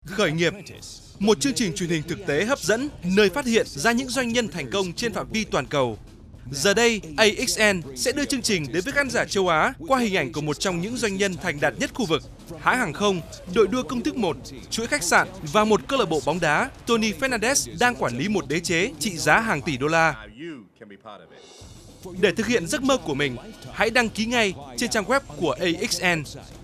Khởi nghiệp, một chương trình truyền hình thực tế hấp dẫn nơi phát hiện ra những doanh nhân thành công trên phạm vi toàn cầu. Giờ đây, AXN sẽ đưa chương trình đến với khán giả châu Á qua hình ảnh của một trong những doanh nhân thành đạt nhất khu vực, hãng hàng không, đội đua công thức 1, chuỗi khách sạn và một câu lạc bộ bóng đá. Tony Fernandes đang quản lý một đế chế trị giá hàng tỷ đô la. Để thực hiện giấc mơ của mình, hãy đăng ký ngay trên trang web của AXN.